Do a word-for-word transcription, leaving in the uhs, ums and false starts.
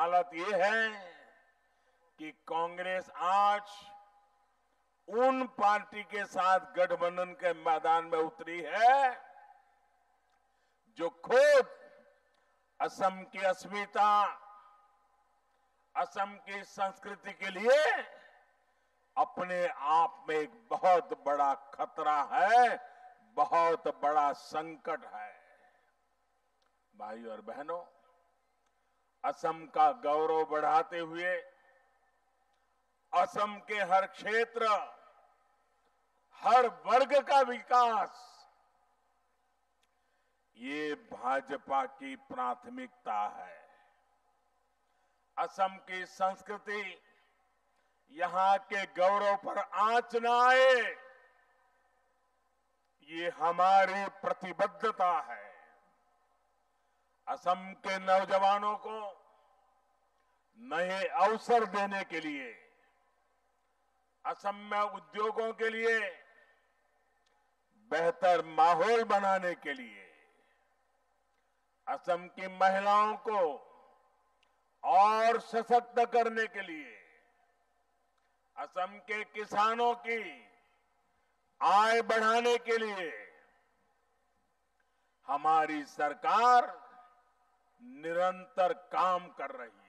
हालत ये है कि कांग्रेस आज उन पार्टी के साथ गठबंधन के मैदान में उतरी है जो खुद असम की अस्मिता, असम की संस्कृति के लिए अपने आप में एक बहुत बड़ा खतरा है, बहुत बड़ा संकट है। भाइयों और बहनों, असम का गौरव बढ़ाते हुए असम के हर क्षेत्र, हर वर्ग का विकास, ये भाजपा की प्राथमिकता है। असम की संस्कृति, यहां के गौरव पर आंच न आए, ये हमारी प्रतिबद्धता है। असम के नौजवानों को नए अवसर देने के लिए, असम में उद्योगों के लिए बेहतर माहौल बनाने के लिए, असम की महिलाओं को और सशक्त करने के लिए, असम के किसानों की आय बढ़ाने के लिए हमारी सरकार निरंतर काम कर रही है।